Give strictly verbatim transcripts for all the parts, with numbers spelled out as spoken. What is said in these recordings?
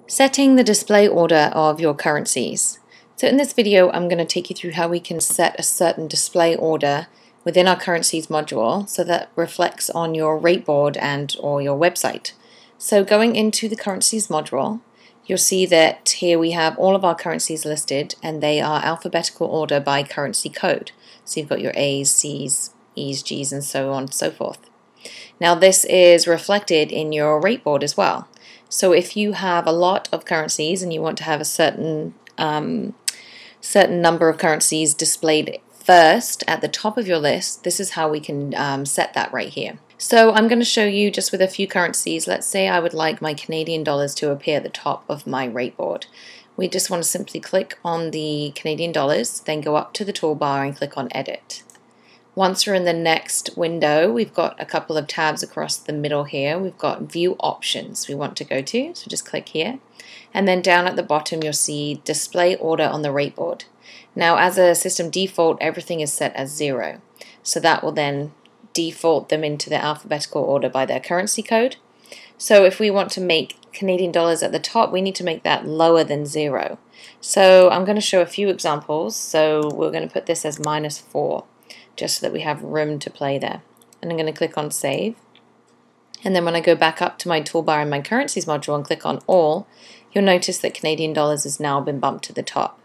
Setting the display order of your currencies. So in this video I'm going to take you through how we can set a certain display order within our currencies module so that reflects on your rate board and or your website. So going into the currencies module, you'll see that here we have all of our currencies listed and they are alphabetical order by currency code. So you've got your A's, C's, E's, G's and so on and so forth. Now this is reflected in your rate board as well. So if you have a lot of currencies and you want to have a certain um, certain number of currencies displayed first at the top of your list, this is how we can um, set that right here. So I'm going to show you just with a few currencies. Let's say I would like my Canadian dollars to appear at the top of my rate board. We just want to simply click on the Canadian dollars, then go up to the toolbar and click on Edit. Once we're in the next window, we've got a couple of tabs across the middle here. We've got View Options we want to go to, so just click here. And then down at the bottom you'll see Display Order on the rate board. Now as a system default, everything is set as zero. So that will then default them into the alphabetical order by their currency code. So if we want to make Canadian dollars at the top, we need to make that lower than zero. So I'm going to show a few examples. So we're going to put this as minus four. Just so that we have room to play there. And I'm going to click on Save. And then when I go back up to my toolbar in my Currencies module and click on All, you'll notice that Canadian dollars has now been bumped to the top.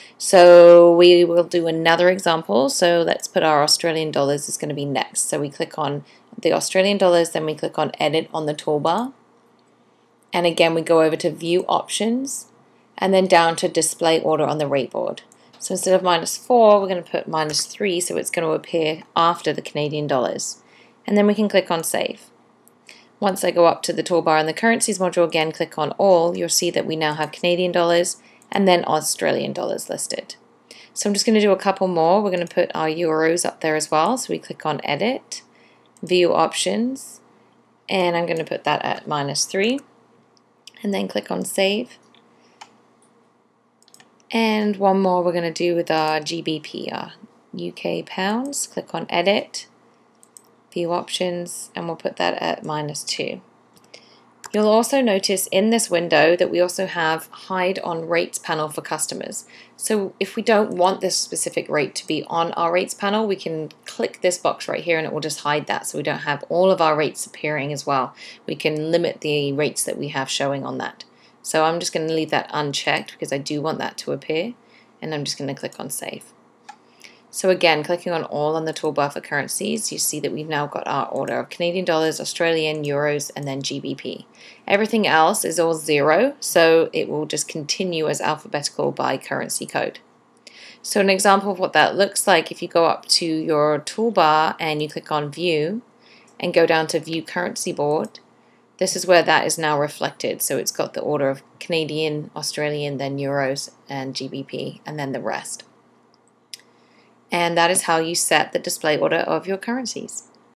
So we will do another example. So let's put our Australian dollars is going to be next. So we click on the Australian dollars, then we click on Edit on the toolbar. And again we go over to View Options and then down to Display Order on the rate board. So instead of minus four, we're going to put minus three, so it's going to appear after the Canadian dollars. And then we can click on Save. Once I go up to the toolbar in the Currencies module, again click on All, you'll see that we now have Canadian dollars and then Australian dollars listed. So I'm just going to do a couple more. We're going to put our euros up there as well. So we click on Edit, View Options, and I'm going to put that at minus three. And then click on Save. And one more we're going to do with our G B P, our U K pounds. Click on Edit, View Options, and we'll put that at minus two. You'll also notice in this window that we also have Hide on Rates panel for customers. So if we don't want this specific rate to be on our rates panel, we can click this box right here and it will just hide that, so we don't have all of our rates appearing as well. We can limit the rates that we have showing on that. So I'm just going to leave that unchecked because I do want that to appear, and I'm just going to click on Save. So again, clicking on All on the toolbar for currencies, you see that we've now got our order of Canadian dollars, Australian, euros, and then G B P. Everything else is all zero, so it will just continue as alphabetical by currency code. So an example of what that looks like, if you go up to your toolbar and you click on View and go down to View Currency Board, this is where that is now reflected. So it's got the order of Canadian, Australian, then euros, and G B P, and then the rest. And that is how you set the display order of your currencies.